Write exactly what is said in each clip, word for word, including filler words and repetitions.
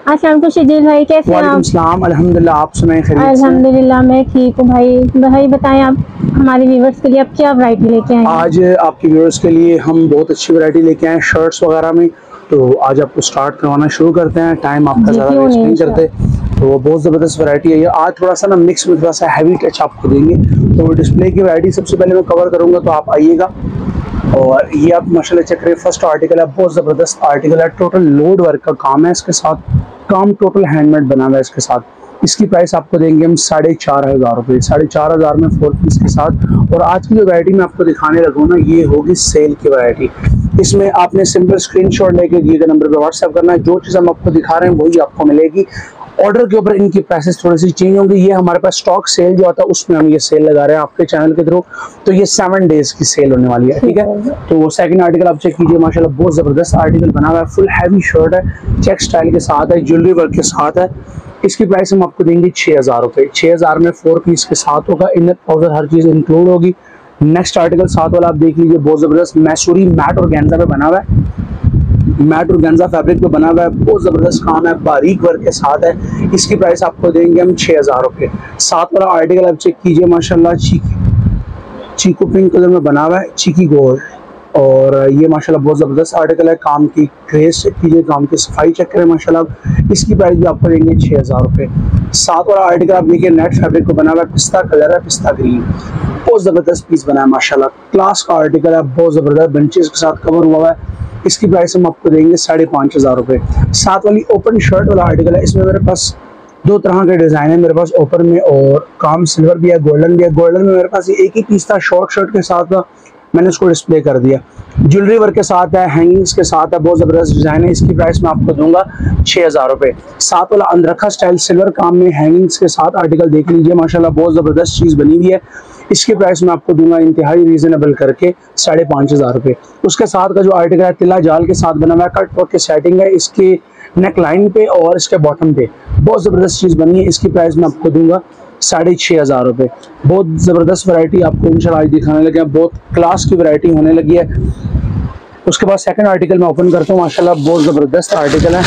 अस्सलाम वालेकुम शजील भाई, कैसे हैं आप? सलाम, अल्हम्दुलिल्लाह, आप सुनाएं खैरियत से? अल्हम्दुलिल्लाह मैं ठीक हूँ भाई। भाई बताएं आप हमारे व्यूवर्स के लिए आप क्या वैरायटी लेके आए हैं? आज आपके व्यूवर्स के लिए हम बहुत अच्छी वैरायटी लेके आए हैं शर्ट्स वगैरह में। तो आज आपको स्टार्ट करवाना शुरू करते हैं, टाइम आपका ज़्यादा वेस्ट नहीं करते। तो बहुत ज़बरदस्त वैरायटी है ये। आज थोड़ा सा ना मिक्स में थोड़ा सा हैवी टच आपको देंगे। तो डिस्प्ले की वैरायटी सबसे पहले मैं कवर करूँगा, तो आप आइएगा। और ये आप माशाल्लाह चेक करें, फर्स्ट आर्टिकल है, बहुत ज़बरदस्त आर्टिकल है। टोटल लोड वर्क का काम है इसके साथ, काम टोटल हैंडमेड बना हुआ है इसके साथ। इसकी प्राइस आपको देंगे हम साढ़े चार हज़ार रुपये, साढ़े चार हज़ार में फोर पीस के साथ। और आज की जो वैरायटी मैं आपको दिखाने लगूँ ना, ये होगी सेल की वैरायटी। इसमें आपने सिंपल स्क्रीनशॉट लेके दिए गए नंबर पे व्हाट्सएप करना है। जो चीज़ हम आपको दिखा रहे हैं वही आपको मिलेगी। ऑर्डर के ऊपर इनकी प्राइसेस थोड़ी सी चेंज होंगी। ये हमारे पास स्टॉक सेल जो आता है उसमें हम ये सेल लगा रहे हैं आपके चैनल के थ्रू। तो ये सेवन डेज की सेल होने वाली है, ठीक है। तो सेकंड आर्टिकल आप चेक कीजिए, माशाल्लाह बहुत ज़बरदस्त आर्टिकल बना हुआ है। फुल हैवी शर्ट है, चेक स्टाइल के साथ है, ज्वेलरी वर्क के साथ है। इसकी प्राइस हम आपको देंगे छः हज़ार रुपये। छः हज़ार में फोर पीस के साथ होगा, इनर ट्राउजर हर चीज़ इंक्लूड होगी। नेक्स्ट आर्टिकल साथ वाला आप देख लीजिए, बहुत ज़बरदस्त मैसूरी मैट और गेंजा पे बना हुआ है। मैट और गेंजा फैब्रिक पे बना हुआ है, बहुत ज़बरदस्त काम है, बारीक वर्क के साथ है। इसकी प्राइस आपको देंगे हम छः हज़ार रुपये। साथ वाला आर्टिकल आप चेक कीजिए, माशाल्लाह चीकी चीकू पिंक कलर में बना हुआ है, चीकी गोल्ड। और ये माशाल्लाह बहुत ज़बरदस्त आर्टिकल है। काम की ग्रेस चेक कीजिए, काम की सफाई चेक करें माशाल्लाह। इसकी प्राइस भी आपको देंगे छः हज़ार रुपये। साथ वाला आर्टिकल आप देखिए, नेट फैब्रिक को बना हुआ है, पिस्ता कलर है, पिस्ता ग्रीन, बहुत ज़बरदस्त पीस बना है माशाल्लाह। क्लास का आर्टिकल है, बहुत ज़बरदस्त बंचेस के साथ कवर हुआ है। इसकी प्राइस हम आपको देंगे साढ़े पाँच हज़ार रुपये। साथ वाली ओपन शर्ट वाला आर्टिकल है, इसमें मेरे पास दो तरह के डिज़ाइन है मेरे पास ओपन में, और काम सिल्वर भी है, गोल्डन भी है। गोल्डन में मेरे पास एक ही पीस था, शॉर्ट शर्ट के साथ था, मैंने उसको डिस्प्ले कर दिया। ज्वेलरी वर्क के साथ है, हैंगिंग्स के साथ है, बहुत ज़बरदस्त डिज़ाइन है। इसकी प्राइस मैं आपको दूंगा छः हज़ार रुपये। साथ वाला अंदरखा स्टाइल सिल्वर काम में हैंगिंग्स के साथ आर्टिकल देख लीजिए, माशाल्लाह बहुत ज़बरदस्त चीज़ बनी हुई है। इसकी प्राइस मैं आपको दूंगा इंतहाई रीजनेबल करके साढ़े पाँच हज़ार रुपये। उसके साथ का जो आर्टिकल है, तिला जाल के साथ बना हुआ है, कट वर्क की सेटिंग है इसके नेक लाइन पे और इसके बॉटम पे, बहुत ज़बरदस्त चीज़ बनी है। इसकी प्राइस मैं आपको दूंगा साढ़े छः हज़ार रुपये। बहुत ज़बरदस्त वैरायटी आपको इंशाल्लाह आज दिखाने लगे हैं, बहुत क्लास की वैरायटी होने लगी है। उसके बाद सेकंड आर्टिकल मैं ओपन करता हूँ, माशाल्लाह बहुत ज़बरदस्त आर्टिकल है,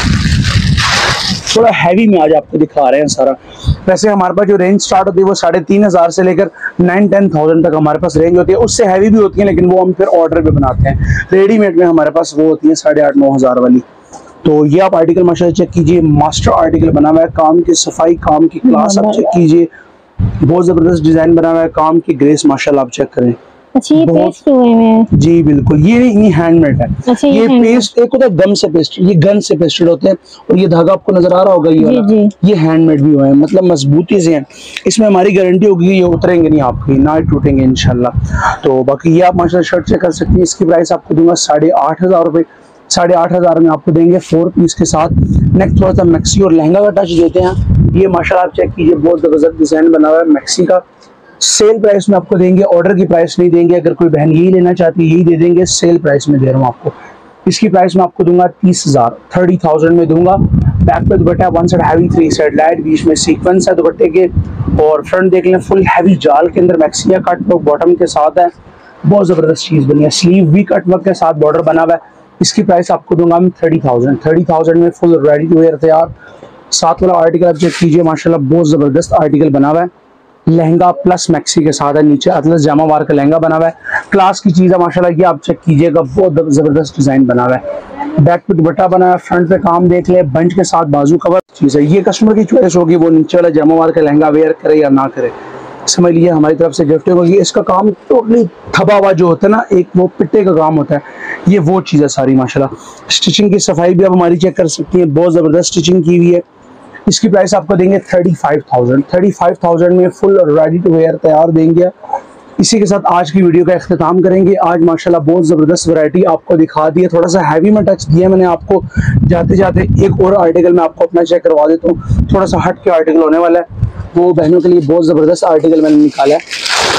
थोड़ा हैवी में आज आपको दिखा रहे हैं सारा। वैसे हमारे पास जो रेंज स्टार्ट होती है वो साढ़े तीन हज़ार से लेकर नाइन टेन थाउजेंड तक हमारे पास रेंज होती है। उससे हैवी भी होती है, लेकिन वो हम फिर ऑर्डर पे बनाते हैं। रेडीमेड में हमारे पास वो होती है साढ़े आठ नौ हज़ार वाली। तो ये आप आर्टिकल माशाल्लाह चेक कीजिए, मास्टर आर्टिकल बना हुआ है, काम की सफाई, काम की क्लास आप चेक कीजिए, बहुत ज़बरदस्त डिज़ाइन बना हुआ है, काम की ग्रेस माशाल्लाह आप चेक करें। अच्छा, ये पेस्ट हुए में? जी बिल्कुल, ये ये हैंडमेड है। अच्छा, ये, ये पेस्ट एक होता है गम से पेस्ट, ये गन से पेस्टेड होते हैं। और ये धागा आपको नजर आ रहा होगा, ये जी, जी। ये हैंडमेड भी हुए हैं, मतलब मजबूती से हैं। इसमें हमारी गारंटी होगी, ये उतरेंगे नहीं आपकी, ना टूटेंगे इंशाल्लाह। तो बाकी ये आप माशाल्लाह शर्ट चेक कर सकते हैं। इसकी प्राइस आपको दूंगा साढ़े आठ हज़ार रुपये। साढ़े आठ हज़ार में आपको देंगे फोर पीस के साथ। नेक्स्ट थोड़ा सा मैक्सी और लहंगा का टच देते हैं। ये माशाल्लाह आप चेक कीजिए, बहुत ज़बरदस्त डिज़ाइन बना हुआ है मैक्सी का। सेल प्राइस में आपको देंगे, ऑर्डर की प्राइस नहीं देंगे। अगर कोई बहन यही लेना चाहती है यही दे देंगे, सेल प्राइस में दे रहा हूँ आपको। इसकी प्राइस में आपको दूंगा तीस हज़ार, थर्टी थाउजेंड में दूंगा। बैक पे दुपट्टा one side heavy, three side light, बीच में सीक्वेंस है दुपट्टे के। और फ्रंट देख लें, फुल हैवी जाल के अंदर मैक्सिया कट वर्क बॉटम के साथ है, बहुत ज़बरदस्त चीज़ बनी है। स्लीव भी कट वर्क के साथ बॉर्डर बना हुआ है। इसकी प्राइस आपको दूंगा हम थर्टी थाउजेंड थर्टी थाउजेंड में फुल रेडी टू वेयर तैयार। साथ वाला आर्टिकल आप चेक कीजिए, माशाल्लाह बहुत ज़बरदस्त आर्टिकल बना हुआ है। लहंगा प्लस मैक्सी के साथ है, नीचे अतलस जामा वार का लहंगा बना हुआ है, क्लास की चीज़ है माशाल्लाह। ये आप चेक कीजिएगा, बहुत ज़बरदस्त डिज़ाइन बना हुआ है। बैक पे दुपट्टा बना है, फ्रंट पे काम देख ले, बंच के साथ बाजू कवर चीज़ है। ये कस्टमर की चॉइस होगी, वो नीचे वाला जामा वार का लहंगा वेयर करे या ना करे, समझ लीजिए हमारी तरफ से गिफ्ट होगी। इसका काम टोटली थबा हुआ जो होता है ना, एक वो पिट्टे का काम होता है, ये वो चीज़ है सारी माशाल्लाह। स्टिचिंग की सफाई भी आप हमारी चेक कर सकती हैं, बहुत ज़बरदस्त स्टिचिंग की हुई है। इसकी प्राइस आपको देंगे thirty five thousand thirty five thousand में फुल रेडी टू वेयर तैयार देंगे। इसी के साथ आज की वीडियो का इख्तिताम करेंगे। आज माशाल्लाह बहुत ज़बरदस्त वैरायटी आपको दिखा दी है, थोड़ा सा हैवी में टच दिया मैंने आपको। जाते जाते एक और आर्टिकल मैं आपको अपना चेक करवा देता हूँ, थोड़ा सा हट के आर्टिकल होने वाला है, वो बहनों के लिए बहुत ज़बरदस्त आर्टिकल मैंने निकाला है।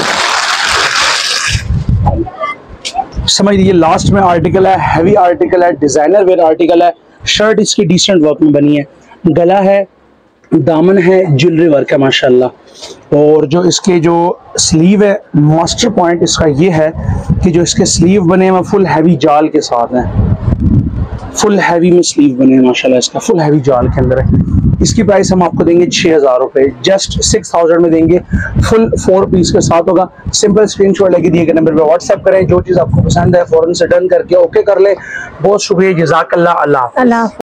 समझ लीजिए लास्ट में आर्टिकल है, हैवी आर्टिकल है, डिज़ाइनर वेयर आर्टिकल है। शर्ट इसकी डिसेंट वर्क में बनी है, गला है, दामन है, ज्वेलरी वर्क है माशाल्लाह। और जो इसके जो स्लीव है, मास्टर पॉइंट इसका ये है कि जो इसके स्लीव बने हैं फुल हैवी जाल के साथ हैं, फुल हैवी में स्लीव बने हैं माशाल्लाह, इसका फुल हैवी जाल के अंदर है। इसकी प्राइस हम आपको देंगे छः हज़ार रुपये, जस्ट सिक्स थाउजेंड में देंगे। फुल फोर पीस के साथ होगा। सिंपल स्क्रीनशॉट लेके दिए गए नंबर पे व्हाट्सएप करें, जो चीज़ आपको पसंद है फ़ौरन से डन करके ओके कर ले। बहुत शुक्रिया, जज़ाकल्लाह, अल्लाह हाफ़िज़। अल्लाह।